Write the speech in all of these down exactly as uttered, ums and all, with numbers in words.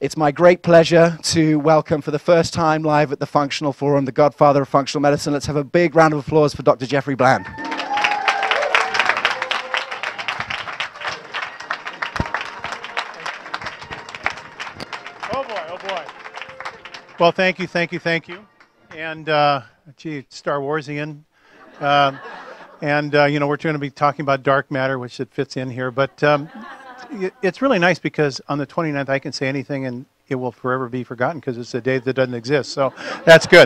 It's my great pleasure to welcome for the first time live at the Functional Forum, the godfather of functional medicine. Let's have a big round of applause for Doctor Jeffry Bland. Oh boy, oh boy. Well, thank you, thank you, thank you. And, uh, gee, Star Warsian. Uh, and, uh, you know, we're going to be talking about dark matter, which it fits in here. But um, it's really nice because on the twenty-ninth I can say anything and it will forever be forgotten because it's a day that doesn't exist. So that's good.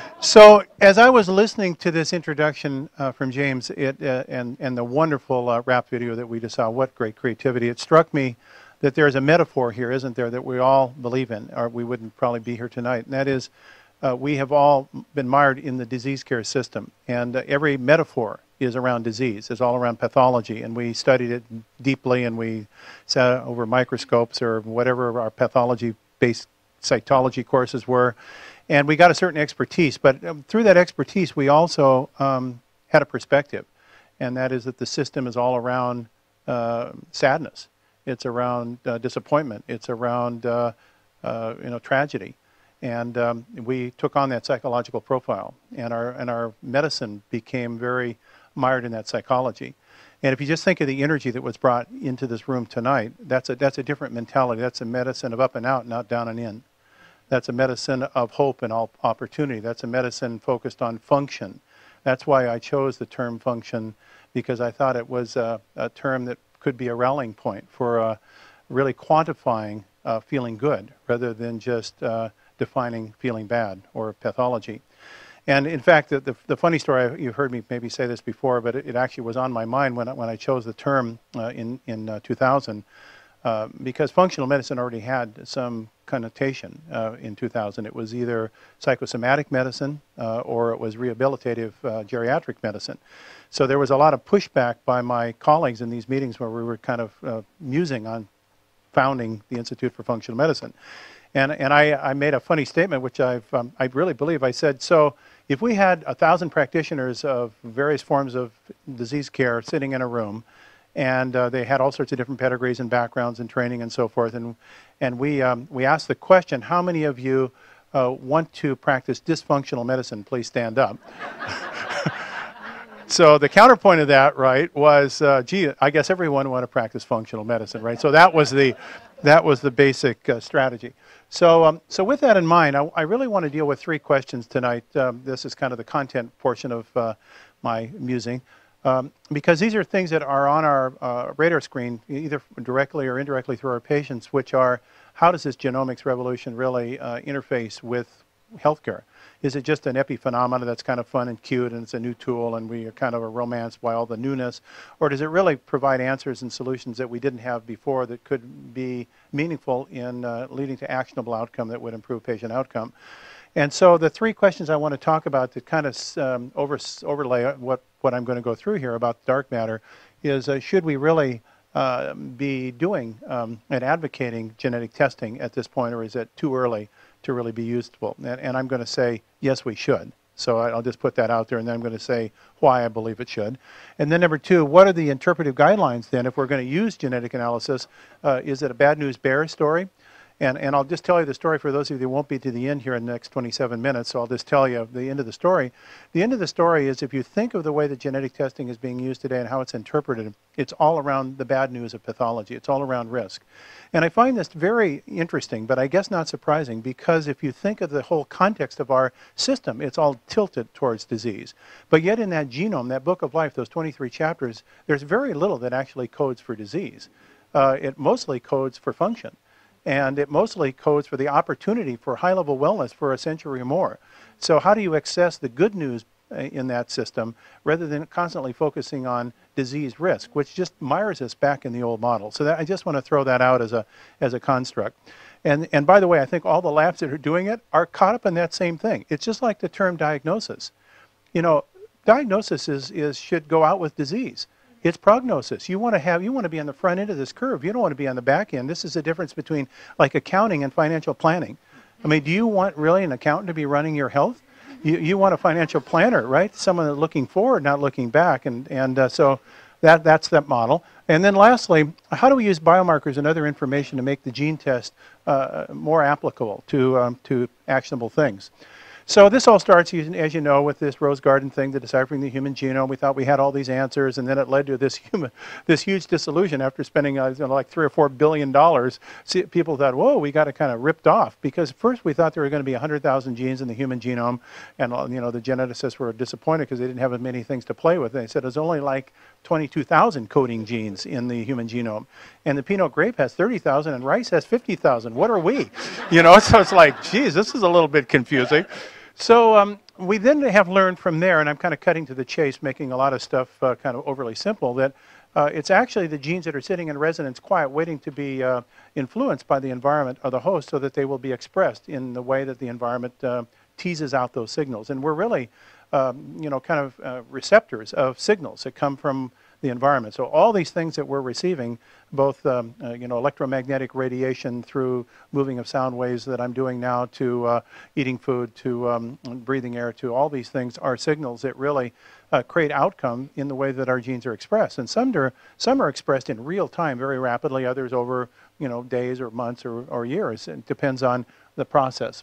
So as I was listening to this introduction uh, from James it, uh, and, and the wonderful uh, rap video that we just saw, what great creativity, it struck me that there's a metaphor here, isn't there, that we all believe in, or we wouldn't probably be here tonight. And that is uh, we have all been mired in the disease care system. And uh, every metaphor is around disease, is all around pathology. And we studied it deeply and we sat over microscopes or whatever our pathology-based cytology courses were. And we got a certain expertise. But um, through that expertise, we also um, had a perspective. And that is that the system is all around uh, sadness. It's around uh, disappointment. It's around uh, uh, you know, tragedy. And um, we took on that psychological profile. And our, and our medicine became very mired in that psychology. And if you just think of the energy that was brought into this room tonight, that's a, that's a different mentality. That's a medicine of up and out, not down and in. That's a medicine of hope and all opportunity. That's a medicine focused on function. That's why I chose the term function, because I thought it was a, a term that could be a rallying point for uh, really quantifying uh, feeling good rather than just uh, defining feeling bad or pathology. And in fact, the, the, the funny story, you've heard me maybe say this before, but it, it actually was on my mind when I, when I chose the term uh, in, in uh, two thousand, uh, because functional medicine already had some connotation uh, in two thousand. It was either psychosomatic medicine uh, or it was rehabilitative uh, geriatric medicine. So there was a lot of pushback by my colleagues in these meetings where we were kind of uh, musing on founding the Institute for Functional Medicine. And, and I, I made a funny statement, which I've, um, I really believe. I said, so if we had a thousand practitioners of various forms of disease care sitting in a room, and uh, they had all sorts of different pedigrees and backgrounds and training and so forth, and, and we, um, we asked the question, how many of you uh, want to practice dysfunctional medicine? Please stand up. So the counterpoint of that, right, was, uh, gee, I guess everyone want to practice functional medicine, right? So that was the, that was the basic uh, strategy. So, um, so with that in mind, I, I really want to deal with three questions tonight. Um, this is kind of the content portion of uh, my musing, um, because these are things that are on our uh, radar screen, either directly or indirectly through our patients, which are, how does this genomics revolution really uh, interface with healthcare? Is it just an epiphenomenon that's kind of fun and cute and it's a new tool and we are kind of romanced by all the newness? Or does it really provide answers and solutions that we didn't have before that could be meaningful in uh, leading to actionable outcome that would improve patient outcome? And so the three questions I want to talk about that kind of um, over, overlay what, what I'm going to go through here about dark matter is uh, should we really uh, be doing um, and advocating genetic testing at this point, or is it too early to really be useful? And, and I'm going to say, yes, we should. So I'll just put that out there, and then I'm going to say why I believe it should. And then number two, what are the interpretive guidelines then if we're going to use genetic analysis? Uh, is it a bad news bear story? And, and I'll just tell you the story for those of you that won't be to the end here in the next twenty-seven minutes, so I'll just tell you the end of the story. The end of the story is if you think of the way that genetic testing is being used today and how it's interpreted, it's all around the bad news of pathology. It's all around risk. And I find this very interesting, but I guess not surprising, because if you think of the whole context of our system, it's all tilted towards disease. But yet in that genome, that book of life, those twenty-three chapters, there's very little that actually codes for disease. Uh, it mostly codes for function. And it mostly codes for the opportunity for high-level wellness for a century or more. So how do you access the good news in that system rather than constantly focusing on disease risk, which just mires us back in the old model? So that, I just want to throw that out as a, as a construct. And, and by the way, I think all the labs that are doing it are caught up in that same thing. It's just like the term diagnosis. You know, diagnosis is, is, should go out with disease. It's prognosis. You want to have, you want to be on the front end of this curve. You don't want to be on the back end. This is the difference between like accounting and financial planning. I mean, do you want really an accountant to be running your health? You, you want a financial planner, right? Someone looking forward, not looking back. And, and uh, so that, that's that model. And then lastly, how do we use biomarkers and other information to make the gene test uh, more applicable to, um, to actionable things? So this all starts, as you know, with this Rose Garden thing, the deciphering the human genome. We thought we had all these answers, and then it led to this human, this huge disillusion after spending uh, you know, like three or four billion dollars. See, people thought, whoa, we got it kind of ripped off, because first we thought there were going to be one hundred thousand genes in the human genome, and you know the geneticists were disappointed because they didn't have as many things to play with. They said there's only like twenty-two thousand coding genes in the human genome, and the Pinot grape has thirty thousand, and rice has fifty thousand. What are we? You know, so it's like, geez, this is a little bit confusing. So um, we then have learned from there, and I'm kind of cutting to the chase, making a lot of stuff uh, kind of overly simple, that uh, it's actually the genes that are sitting in residence quiet, waiting to be uh, influenced by the environment or the host, so that they will be expressed in the way that the environment uh, teases out those signals. And we're really, um, you know, kind of uh, receptors of signals that come from the environment. So all these things that we're receiving, both um, uh, you know, electromagnetic radiation through moving of sound waves that I'm doing now, to uh, eating food, to um, breathing air, to all these things are signals that really uh, create outcome in the way that our genes are expressed. And some, are, some are expressed in real time very rapidly, others over you know, days or months or, or years. It depends on the process.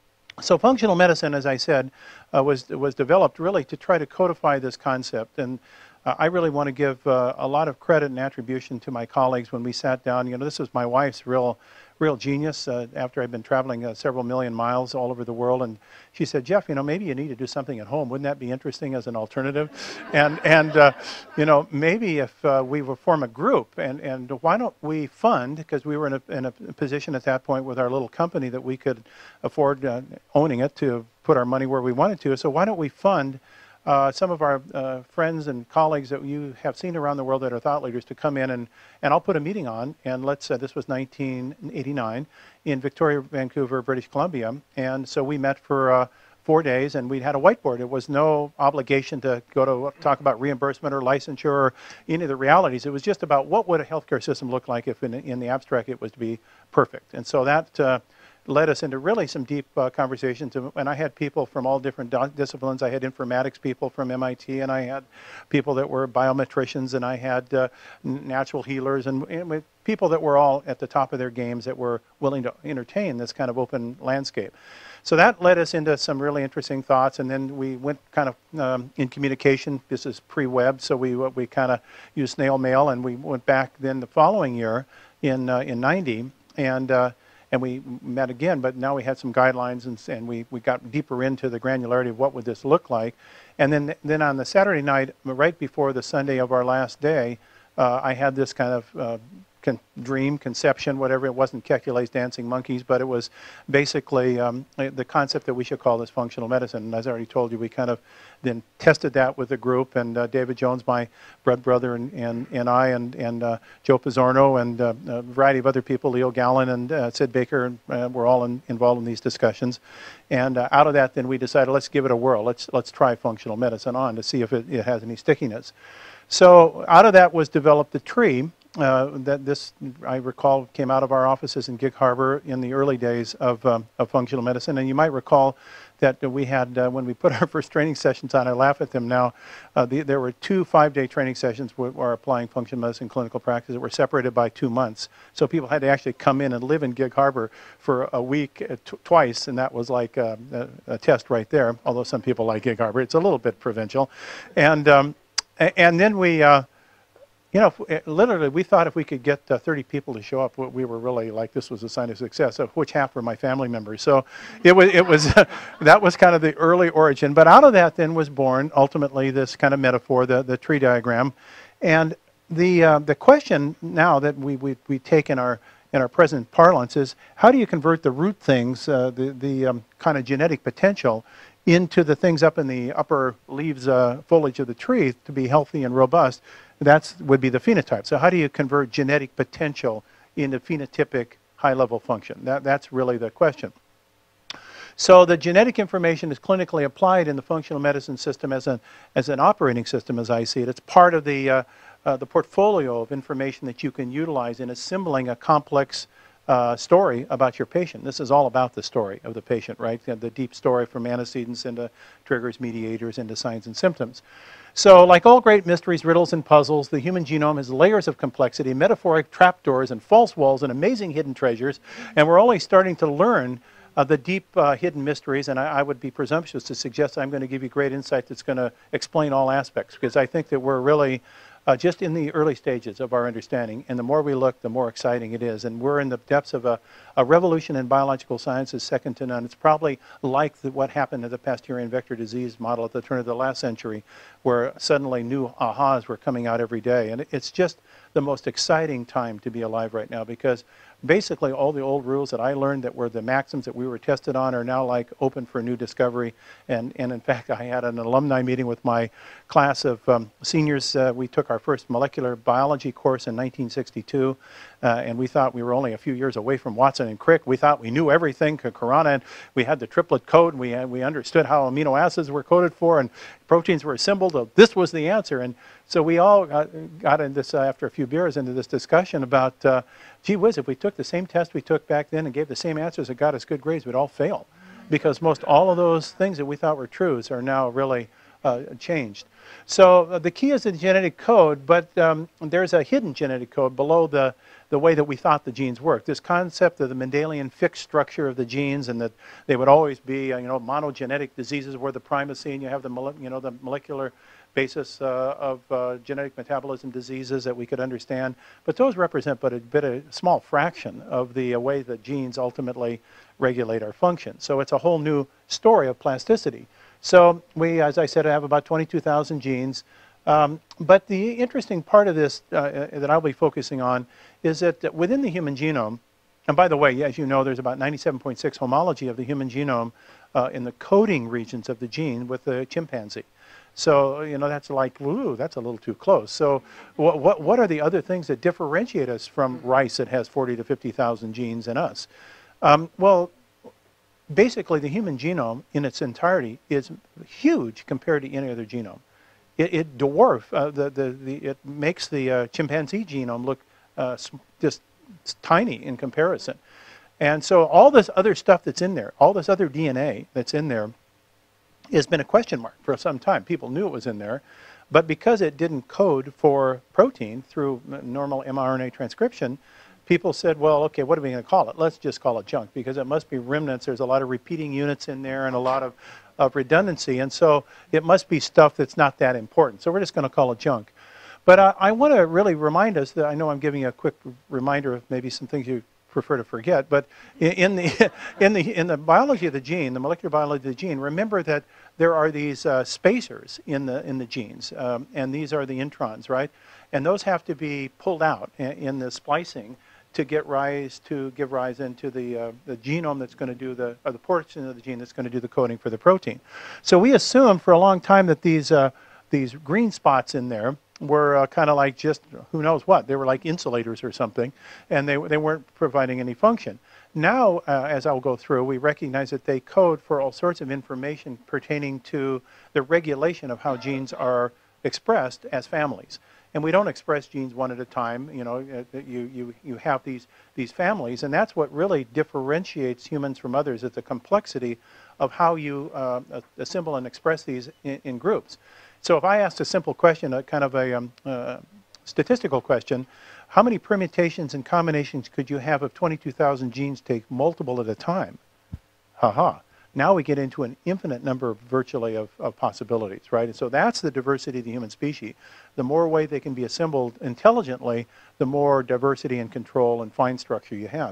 So functional medicine, as I said, uh, was, was developed really to try to codify this concept. And Uh, I really want to give uh, a lot of credit and attribution to my colleagues when we sat down. You know, this was my wife's real, real genius uh, after I'd been traveling uh, several million miles all over the world. And she said, Jeff, you know, maybe you need to do something at home. Wouldn't that be interesting as an alternative? And, and uh, you know, maybe if uh, we would form a group, and, and why don't we fund, because we were in a, in a position at that point with our little company that we could afford uh, owning it to put our money where we wanted to. So why don't we fund Uh, some of our uh, friends and colleagues that you have seen around the world that are thought leaders to come in, and, and I'll put a meeting on, and let's, uh, this was nineteen eighty-nine in Victoria, Vancouver, British Columbia, and so we met for uh, four days, and we had a whiteboard. It was no obligation to go to talk about reimbursement or licensure or any of the realities. It was just about what would a healthcare system look like if in, in the abstract it was to be perfect. And so that uh, led us into really some deep uh, conversations, and I had people from all different disciplines. I had informatics people from M I T, and I had people that were biometricians, and I had uh, natural healers, and, and with people that were all at the top of their games that were willing to entertain this kind of open landscape. So that led us into some really interesting thoughts, and then we went kind of um, in communication. This is pre-web, so we we kind of used snail mail, and we went back then the following year in uh, in ninety, and uh, and we met again, but now we had some guidelines, and, and we, we got deeper into the granularity of what would this look like. And then, then on the Saturday night, right before the Sunday of our last day, uh, I had this kind of uh, con dream, conception, whatever. It wasn't Kekule's dancing monkeys, but it was basically um, the concept that we should call this functional medicine. And as I already told you, we kind of then tested that with a group, and uh, David Jones, my bread brother, and, and, and I, and, and uh, Joe Pizzorno, and uh, a variety of other people, Leo Gallen and uh, Sid Baker, and, uh, were all in, involved in these discussions. And uh, out of that, then we decided, let's give it a whirl. Let's, let's try functional medicine on to see if it, it has any stickiness. So out of that was developed the tree. Uh, that this, I recall, came out of our offices in Gig Harbor in the early days of, um, of functional medicine. And you might recall that we had, uh, when we put our first training sessions on, I laugh at them now, uh, the, there were two five-day training sessions where we're applying functional medicine clinical practice that were separated by two months. So people had to actually come in and live in Gig Harbor for a week uh, t twice, and that was like a, a, a test right there, although some people like Gig Harbor. It's a little bit provincial. And, um, and then we, uh, you know, literally, we thought if we could get uh, thirty people to show up, we were really like, this was a sign of success, of which half were my family members. So it was, it was that was kind of the early origin. But out of that then was born, ultimately, this kind of metaphor, the, the tree diagram. And the, uh, the question now that we, we, we take in our, in our present parlance is, how do you convert the root things, uh, the, the um, kind of genetic potential, into the things up in the upper leaves, uh, foliage of the tree to be healthy and robust? That would be the phenotype. So how do you convert genetic potential into phenotypic high-level function? That, that's really the question. So the genetic information is clinically applied in the functional medicine system as an, as an operating system, as I see it. It's part of the, uh, uh, the portfolio of information that you can utilize in assembling a complex uh, story about your patient. This is all about the story of the patient, right? The, the deep story from antecedents into triggers, mediators, into signs and symptoms. So like all great mysteries, riddles, and puzzles, the human genome has layers of complexity, metaphoric trapdoors, and false walls, and amazing hidden treasures. And we're only starting to learn uh, the deep uh, hidden mysteries, and I, I would be presumptuous to suggest I'm going to give you great insight that's going to explain all aspects, because I think that we're really uh, just in the early stages of our understanding, and the more we look, the more exciting it is. And we're in the depths of a, a revolution in biological sciences second to none. It's probably like the, what happened to the Pasteurian vector disease model at the turn of the last century, where suddenly new ahas were coming out every day. And it's just the most exciting time to be alive right now, because basically all the old rules that I learned that were the maxims that we were tested on are now like open for new discovery. And, and in fact, I had an alumni meeting with my class of um, seniors. Uh, we took our first molecular biology course in nineteen sixty-two, uh, and we thought we were only a few years away from Watson and Crick. We thought we knew everything, Corona, and we had the triplet code, and we, had, we understood how amino acids were coded for, and proteins were assembled. So this was the answer. And so we all got, got in this, uh, after a few beers, into this discussion about, uh, gee whiz, if we took the same test we took back then and gave the same answers that got us good grades, we'd all fail. Because most all of those things that we thought were truths are now really uh, changed. So uh, the key is the genetic code, but um, there's a hidden genetic code below the, the way that we thought the genes worked. This concept of the Mendelian fixed structure of the genes, and that they would always be, uh, you know, monogenetic diseases where the primacy, and you have the, you know, the molecular basis uh, of uh, genetic metabolism diseases that we could understand. But those represent but a bit a small fraction of the uh, way that genes ultimately regulate our function. So it's a whole new story of plasticity. So we, as I said, have about twenty-two thousand genes. Um, but the interesting part of this uh, that I'll be focusing on is that within the human genome, and by the way, as you know, there's about ninety-seven point six homology of the human genome uh, in the coding regions of the gene with the chimpanzee. So, you know, that's like, ooh, that's a little too close. So what, what, what are the other things that differentiate us from rice that has forty to fifty thousand genes in us? Um, well, basically, the human genome in its entirety is huge compared to any other genome. It, it dwarfs, uh, the, the, the, it makes the uh, chimpanzee genome look uh, just tiny in comparison. And so all this other stuff that's in there, all this other D N A that's in there, has been a question mark for some time. People knew it was in there, but because it didn't code for protein through normal mRNA transcription, people said, well, okay, what are we going to call it? Let's just call it junk, because it must be remnants. There's a lot of repeating units in there and a lot of, of redundancy, and so it must be stuff that's not that important. So we're just going to call it junk. But uh, I want to really remind us that, I know I'm giving you a quick reminder of maybe some things you prefer to forget, but in the, in the, in the biology of the gene, the molecular biology of the gene, remember that there are these uh, spacers in the, in the genes, um, and these are the introns, right? And those have to be pulled out in, in the splicing to get rise to give rise into the, uh, the genome that's going to do the, or the portion of the gene that's going to do the coding for the protein. So we assumed for a long time that these, uh, these green spots in there were uh, kind of like just who knows what. They were like insulators or something, and they, they weren't providing any function. Now, uh, as I'll go through, we recognize that they code for all sorts of information pertaining to the regulation of how genes are expressed as families. And we don't express genes one at a time. You know, you, you, you have these, these families, and that's what really differentiates humans from others, is the complexity of how you uh, assemble and express these in, in groups. So if I asked a simple question, a kind of a um, uh, statistical question, how many permutations and combinations could you have if twenty-two thousand genes take multiple at a time? Ha-ha. Now we get into an infinite number virtually of, of possibilities, right? And so that's the diversity of the human species. The more way they can be assembled intelligently, the more diversity and control and fine structure you have.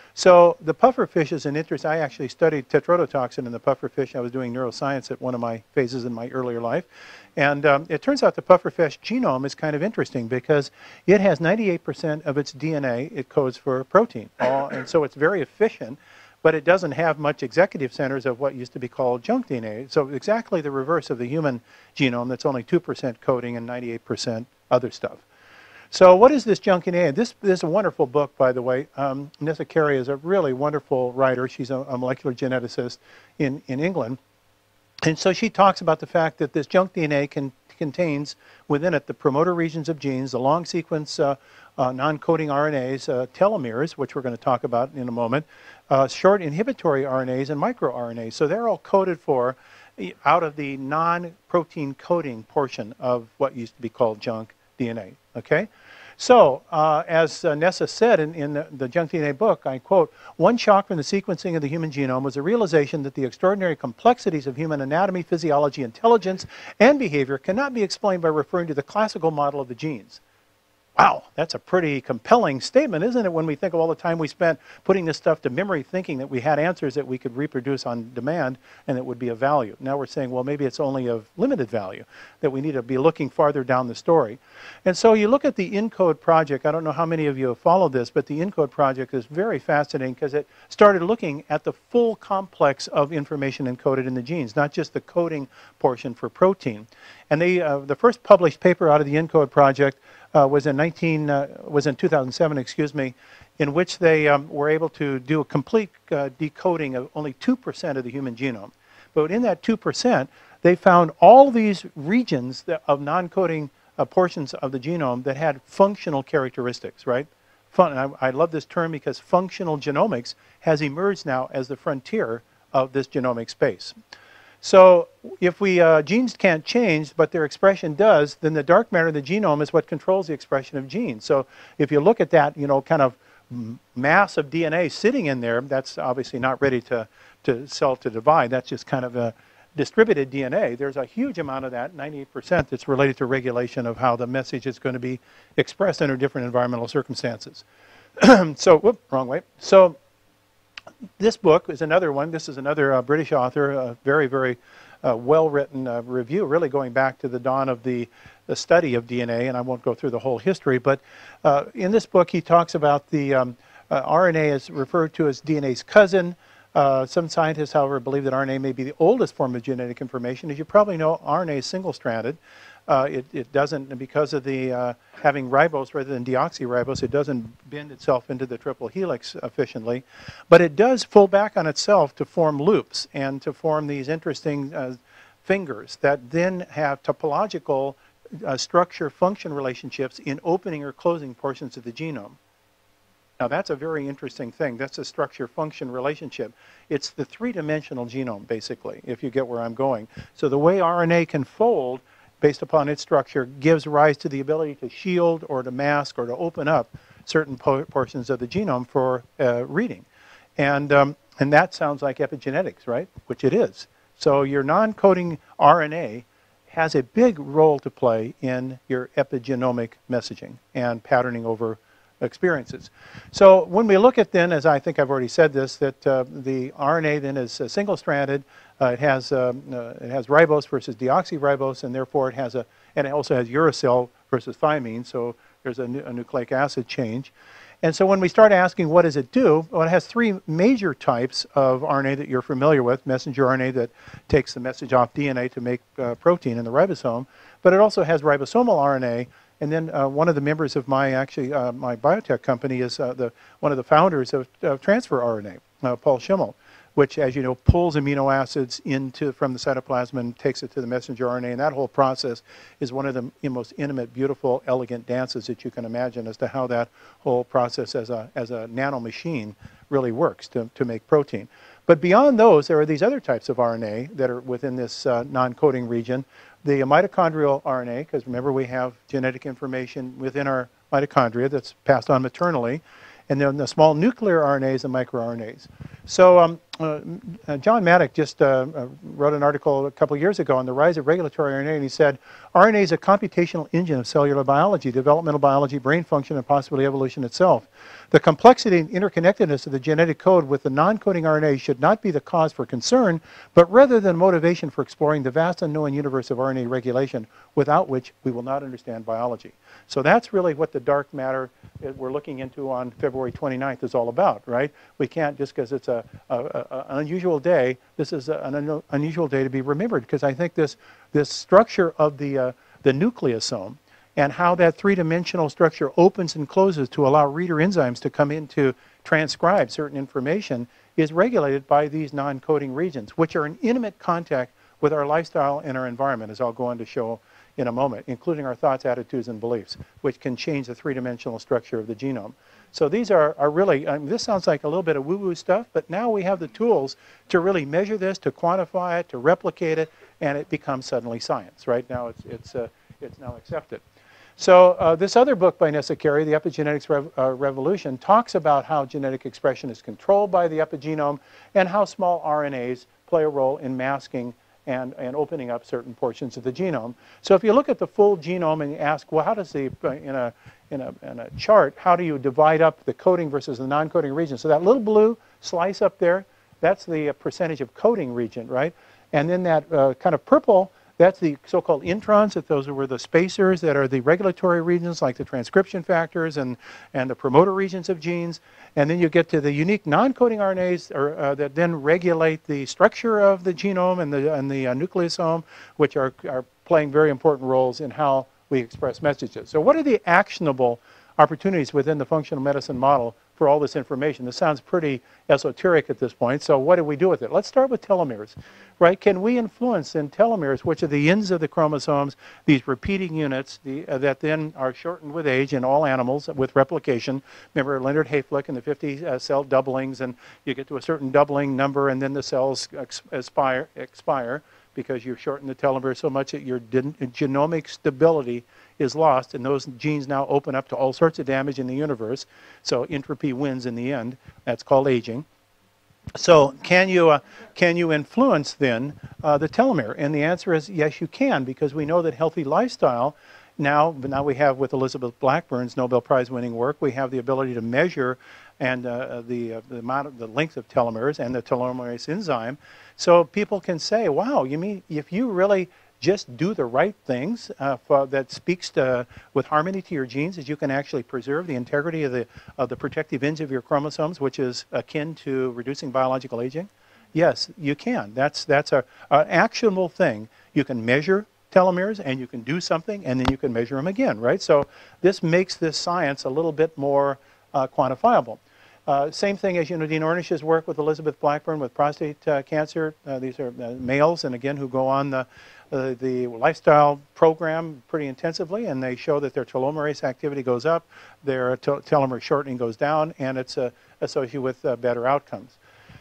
So the pufferfish is an interest. I actually studied tetrodotoxin in the pufferfish. I was doing neuroscience at one of my phases in my earlier life. And um, it turns out the pufferfish genome is kind of interesting because it has ninety-eight percent of its D N A, it codes for protein. All, and so it's very efficient, but it doesn't have much executive centers of what used to be called junk D N A. So exactly the reverse of the human genome that's only two percent coding and ninety-eight percent other stuff. So what is this junk D N A? This, this is a wonderful book, by the way. Um, Nessa Carey is a really wonderful writer. She's a, a molecular geneticist in, in England. And so she talks about the fact that this junk D N A can, contains within it the promoter regions of genes, the long sequence uh, uh, non-coding R N As, uh, telomeres, which we're going to talk about in a moment, uh, short inhibitory R N As, and microRNAs. So they're all coded for. out of the non-protein coding portion of what used to be called junk D N A. Okay? So, uh, as uh, Nessa said in, in the, the Junk D N A book, I quote, "One shock from the sequencing of the human genome was the realization that the extraordinary complexities of human anatomy, physiology, intelligence, and behavior cannot be explained by referring to the classical model of the genes." Wow, that's a pretty compelling statement, isn't it, when we think of all the time we spent putting this stuff to memory, thinking that we had answers that we could reproduce on demand and that would be of value. Now we're saying, well, maybe it's only of limited value, that we need to be looking farther down the story. And so you look at the ENCODE project. I don't know how many of you have followed this, but the ENCODE project is very fascinating because it started looking at the full complex of information encoded in the genes, not just the coding portion for protein. And they, uh, the first published paper out of the ENCODE project Uh, was in nineteen uh, was in two thousand seven, excuse me, in which they um, were able to do a complete uh, decoding of only two percent of the human genome. But in that two percent, they found all these regions that, of non-coding uh, portions of the genome that had functional characteristics, right? Fun, I, I love this term because functional genomics has emerged now as the frontier of this genomic space. So if we, uh, genes can't change, but their expression does, then the dark matter of the genome is what controls the expression of genes. So if you look at that, you know, kind of mass of D N A sitting in there, that's obviously not ready to, to cell to divide. That's just kind of a distributed D N A. There's a huge amount of that, ninety-eight percent, that's related to regulation of how the message is going to be expressed under different environmental circumstances. So, whoop, wrong way. So this book is another one. This is another uh, British author, a very, very uh, well-written uh, review, really going back to the dawn of the, the study of D N A, and I won't go through the whole history, but uh, in this book he talks about the um, uh, R N A is referred to as D N A's cousin. Uh, some scientists, however, believe that R N A may be the oldest form of genetic information. As you probably know, R N A is single-stranded. Uh, it, it doesn't, because of the uh, having ribose rather than deoxyribose, it doesn't bend itself into the triple helix efficiently. But it does pull back on itself to form loops and to form these interesting uh, fingers that then have topological uh, structure-function relationships in opening or closing portions of the genome. Now that's a very interesting thing. That's a structure-function relationship. It's the three-dimensional genome, basically, if you get where I'm going. So the way R N A can fold based upon its structure gives rise to the ability to shield or to mask or to open up certain po portions of the genome for uh, reading. And, um, and that sounds like epigenetics, right? Which it is. So your non-coding R N A has a big role to play in your epigenomic messaging and patterning over experiences. So when we look at then, as I think I've already said this, that uh, the R N A then is uh, single-stranded. Uh, it has um, uh, it has ribose versus deoxyribose, and therefore it has a, and it also has uracil versus thymine. So there's a, nu a nucleic acid change. And so when we start asking what does it do, well, it has three major types of R N A that you're familiar with: messenger R N A that takes the message off D N A to make uh, protein in the ribosome, but it also has ribosomal R N A. And then uh, one of the members of my actually uh, my biotech company is uh, the one of the founders of uh, transfer R N A, uh, Paul Schimmel, which, as you know, pulls amino acids into from the cytoplasm and takes it to the messenger R N A. And that whole process is one of the most intimate, beautiful, elegant dances that you can imagine as to how that whole process as a as a nano machine really works to to make protein. But beyond those, there are these other types of R N A that are within this uh, non-coding region. The mitochondrial R N A, because remember we have genetic information within our mitochondria that's passed on maternally, and then the small nuclear R N As and microRNAs. So um, uh, uh, John Maddock just uh, uh, wrote an article a couple years ago on the rise of regulatory R N A, and he said, R N A is a computational engine of cellular biology, developmental biology, brain function, and possibly evolution itself. The complexity and interconnectedness of the genetic code with the non-coding R N A should not be the cause for concern, but rather the motivation for exploring the vast unknown universe of R N A regulation, without which we will not understand biology. So that's really what the dark matter that we're looking into on February twenty-ninth is all about, right? We can't, just because it's a, a, a, an unusual day, this is an un unusual day to be remembered, because I think this, this structure of the, uh, the nucleosome and how that three-dimensional structure opens and closes to allow reader enzymes to come in to transcribe certain information is regulated by these non-coding regions, which are in intimate contact with our lifestyle and our environment, as I'll go on to show in a moment, including our thoughts, attitudes, and beliefs, which can change the three-dimensional structure of the genome. So these are, are really, I mean, this sounds like a little bit of woo-woo stuff, but now we have the tools to really measure this, to quantify it, to replicate it, and it becomes suddenly science. Right now it's, it's, uh, it's now accepted. So uh, this other book by Nessa Carey, The Epigenetics Rev uh, Revolution, talks about how genetic expression is controlled by the epigenome and how small R N As play a role in masking and, and opening up certain portions of the genome. So if you look at the full genome and you ask, well, how does the, in a, in a, in a chart, how do you divide up the coding versus the non-coding region? So that little blue slice up there, that's the uh, percentage of coding region, right? And then that uh, kind of purple, that's the so-called introns, that those were the spacers that are the regulatory regions like the transcription factors and, and the promoter regions of genes. And then you get to the unique non-coding R N As or, uh, that then regulate the structure of the genome and the, and the uh, nucleosome, which are, are playing very important roles in how we express messages. So what are the actionable opportunities within the functional medicine model for all this information? This sounds pretty esoteric at this point, so what do we do with it? Let's start with telomeres, right? Can we influence in telomeres, which are the ends of the chromosomes, these repeating units the, uh, that then are shortened with age in all animals with replication? Remember Leonard Hayflick and the fifty uh, cell doublings, and you get to a certain doubling number and then the cells ex expire, expire because you shorten the telomere so much that your genomic stability is lost, and those genes now open up to all sorts of damage in the universe. So entropy wins in the end. That's called aging. So can you, uh, can you influence then uh, the telomere? And the answer is yes, you can, because we know that healthy lifestyle now, now we have with Elizabeth Blackburn's Nobel Prize winning work, we have the ability to measure and uh, the, uh, the amount of the length of telomeres and the telomerase enzyme. So people can say, wow, you mean if you really just do the right things uh, for, that speaks to, with harmony to your genes, is you can actually preserve the integrity of the, of the protective ends of your chromosomes, which is akin to reducing biological aging? Yes, you can. That's, that's a, an actionable thing. You can measure telomeres and you can do something and then you can measure them again, right? So this makes this science a little bit more uh, quantifiable. Uh, same thing as, you know, Dean Ornish's work with Elizabeth Blackburn with prostate uh, cancer. Uh, these are uh, males, and again, who go on the, uh, the lifestyle program pretty intensively, and they show that their telomerase activity goes up, their tel telomere shortening goes down, and it's uh, associated with uh, better outcomes.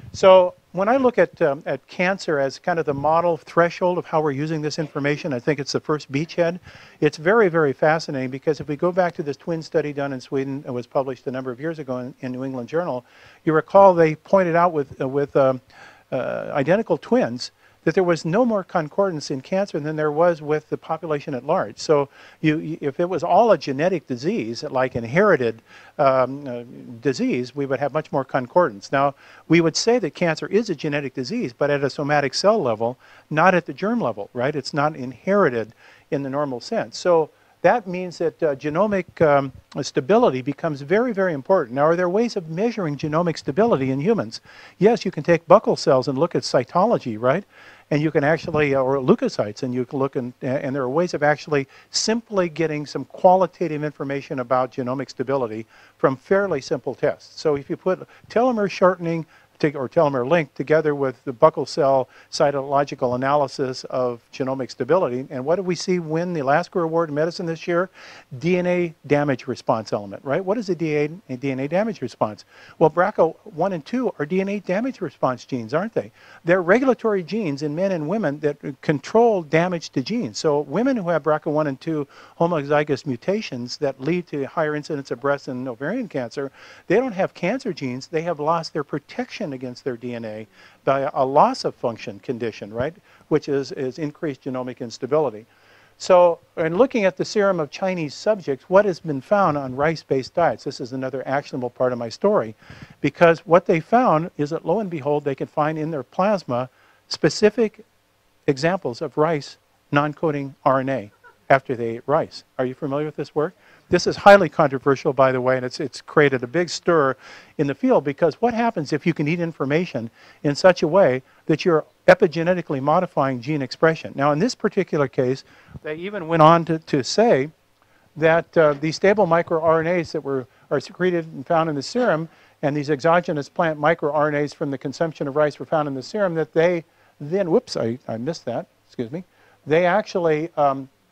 So when I look at, um, at cancer as kind of the model threshold of how we're using this information, I think it's the first beachhead. It's very, very fascinating, because if we go back to this twin study done in Sweden, it was published a number of years ago in, in New England Journal, you recall they pointed out with, uh, with um, uh, identical twins that there was no more concordance in cancer than there was with the population at large. So you, if it was all a genetic disease, like inherited um, uh, disease, we would have much more concordance. Now, we would say that cancer is a genetic disease, but at a somatic cell level, not at the germ level, right? It's not inherited in the normal sense. So that means that uh, genomic um, stability becomes very, very important. Now, are there ways of measuring genomic stability in humans? Yes, you can take buccal cells and look at cytology, right? And you can actually, or leukocytes, and you can look, and, and there are ways of actually simply getting some qualitative information about genomic stability from fairly simple tests. So if you put telomere shortening or telomere length together with the buccal cell cytological analysis of genomic stability. And what did we see win the Lasker Award in Medicine this year? D N A damage response element, right? What is a D N A, D N A damage response? Well, B R C A one and two are D N A damage response genes, aren't they? They're regulatory genes in men and women that control damage to genes. So women who have B R C A one and two homozygous mutations that lead to higher incidence of breast and ovarian cancer, they don't have cancer genes, they have lost their protection against their D N A by a loss of function condition, right, which is, is increased genomic instability. So in looking at the serum of Chinese subjects, what has been found on rice-based diets? This is another actionable part of my story, because what they found is that, lo and behold, they can find in their plasma specific examples of rice non-coding R N A after they ate rice. Are you familiar with this work? This is highly controversial, by the way, and it's, it's created a big stir in the field, because what happens if you can eat information in such a way that you're epigenetically modifying gene expression? Now, in this particular case, they even went on to, to say that uh, these stable microRNAs that were, are secreted and found in the serum, and these exogenous plant microRNAs from the consumption of rice were found in the serum, that they then, whoops, I, I missed that, excuse me, they actually um,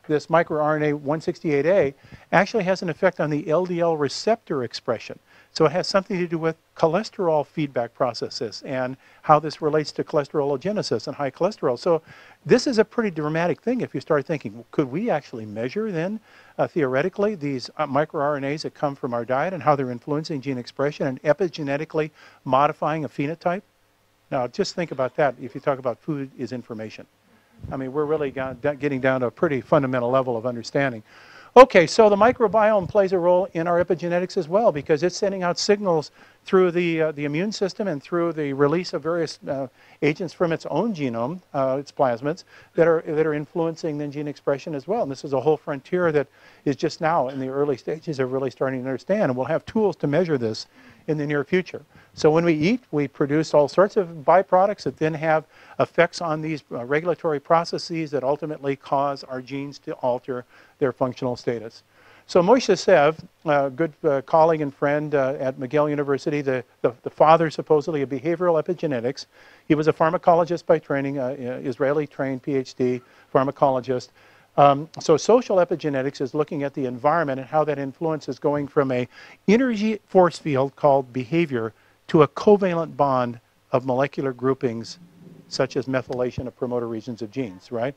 this microRNA one sixty-eight A actually has an effect on the L D L receptor expression. So it has something to do with cholesterol feedback processes and how this relates to cholesterologenesis and high cholesterol. So this is a pretty dramatic thing if you start thinking, could we actually measure then, uh, theoretically, these uh, microRNAs that come from our diet and how they're influencing gene expression and epigenetically modifying a phenotype? Now, just think about that if you talk about food is information. I mean, we're really getting down to a pretty fundamental level of understanding. Okay, so the microbiome plays a role in our epigenetics as well because it's sending out signals through the, uh, the immune system and through the release of various uh, agents from its own genome, uh, its plasmids, that are, that are influencing then gene expression as well. And this is a whole frontier that is just now in the early stages of really starting to understand. And we'll have tools to measure this in the near future. So when we eat, we produce all sorts of byproducts that then have effects on these uh, regulatory processes that ultimately cause our genes to alter their functional status. So Moshe Sev, a good uh, colleague and friend uh, at McGill University, the, the, the father supposedly of behavioral epigenetics. He was a pharmacologist by training, uh, Israeli-trained PhD pharmacologist. Um, so social epigenetics is looking at the environment and how that influence is going from a energy force field called behavior to a covalent bond of molecular groupings such as methylation of promoter regions of genes, right?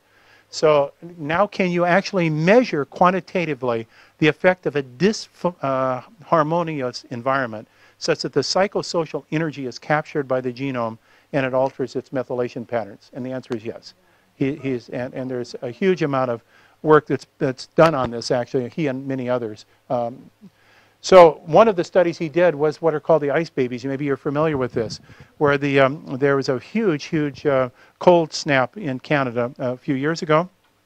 So now can you actually measure quantitatively the effect of a disharmonious uh, environment such that the psychosocial energy is captured by the genome and it alters its methylation patterns? And the answer is yes. He, he's, and, and there's a huge amount of work that's, that's done on this, actually, he and many others. Um, so one of the studies he did was what are called the ice babies. Maybe you're familiar with this, where the, um, there was a huge, huge uh, cold snap in Canada a few years ago.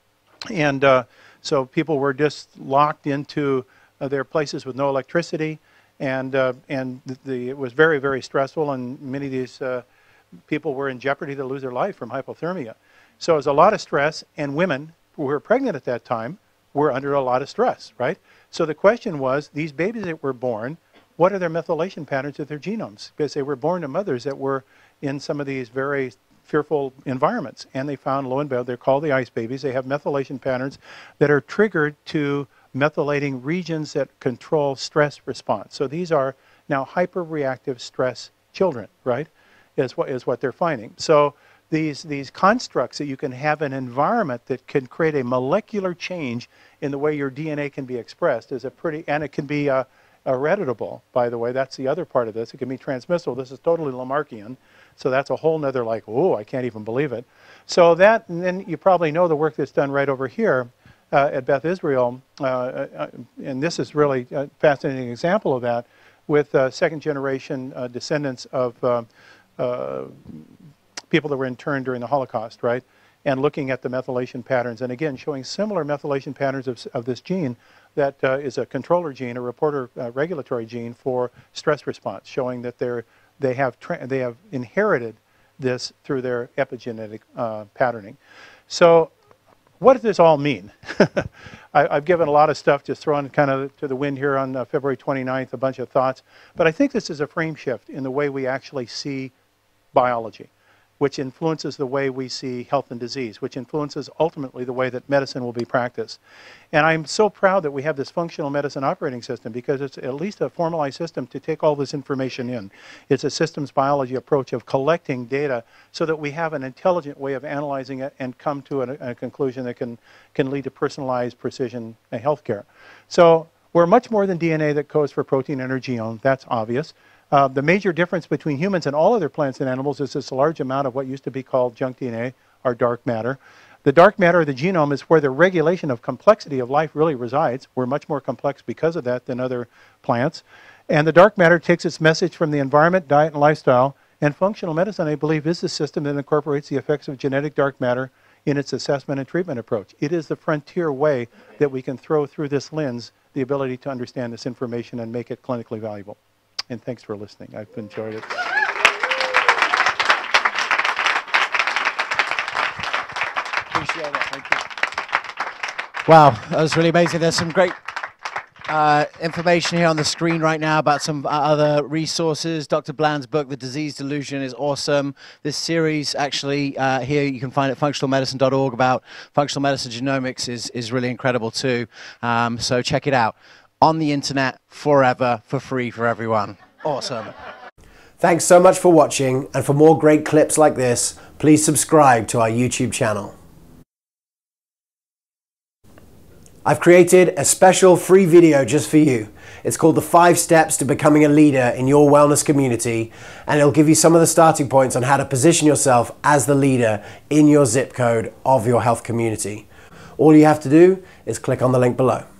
And uh, so people were just locked into uh, their places with no electricity. And, uh, and the, the, it was very, very stressful. And many of these uh, people were in jeopardy to lose their life from hypothermia. So it was a lot of stress, and women who were pregnant at that time were under a lot of stress, right? So the question was, these babies that were born, what are their methylation patterns of their genomes? Because they were born to mothers that were in some of these very fearful environments. And they found, lo and behold, they're called the ice babies. They have methylation patterns that are triggered to methylating regions that control stress response. So these are now hyperreactive stress children, right, is what, is what they're finding. So These, these constructs that you can have an environment that can create a molecular change in the way your D N A can be expressed is a pretty, and it can be uh, hereditable, by the way. That's the other part of this. It can be transmissible. This is totally Lamarckian. So that's a whole nother like, oh, I can't even believe it. So that, and then you probably know the work that's done right over here uh, at Beth Israel. Uh, uh, and this is really a fascinating example of that with uh, second generation uh, descendants of uh, uh, people that were interned during the Holocaust, right? And looking at the methylation patterns, and again, showing similar methylation patterns of, of this gene that uh, is a controller gene, a reporter uh, regulatory gene for stress response, showing that they're, they, have tra they have inherited this through their epigenetic uh, patterning. So what does this all mean? I, I've given a lot of stuff, just thrown kind of to the wind here on uh, February twenty-ninth, a bunch of thoughts, but I think this is a frame shift in the way we actually see biology, which influences the way we see health and disease, which influences ultimately the way that medicine will be practiced. And I'm so proud that we have this functional medicine operating system because it's at least a formalized system to take all this information in. It's a systems biology approach of collecting data so that we have an intelligent way of analyzing it and come to a, a conclusion that can, can lead to personalized precision health care. So we're much more than D N A that codes for protein and genome. That's obvious. Uh, the major difference between humans and all other plants and animals is this large amount of what used to be called junk D N A, or dark matter. The dark matter of the genome is where the regulation of complexity of life really resides. We're much more complex because of that than other plants. And the dark matter takes its message from the environment, diet, and lifestyle. And functional medicine, I believe, is the system that incorporates the effects of genetic dark matter in its assessment and treatment approach. It is the frontier way that we can throw through this lens the ability to understand this information and make it clinically valuable. And thanks for listening. I've enjoyed it. Appreciate it. Thank you. Wow, that was really amazing. There's some great Uh, information here on the screen right now about some uh, other resources. Doctor Bland's book, The Disease Delusion, is awesome. This series, actually, uh, here you can find at functional medicine dot org about functional medicine genomics is, is really incredible too. Um, so check it out. On the internet, forever, for free for everyone. Awesome. Thanks so much for watching, and for more great clips like this, please subscribe to our YouTube channel. I've created a special free video just for you. It's called The Five Steps to Becoming a Leader in Your Wellness Community, and it'll give you some of the starting points on how to position yourself as the leader in your zip code of your health community. All you have to do is click on the link below.